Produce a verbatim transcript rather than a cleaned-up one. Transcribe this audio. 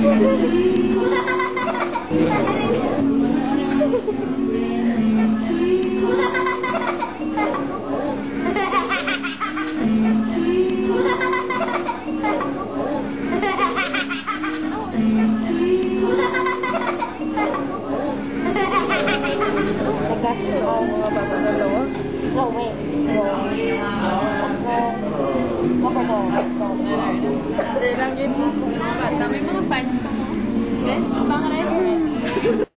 Oh, mga bata na daw. No, wait. Hindi lang yun. Mga bata, may mga pants. Okay? Ang baka na yun.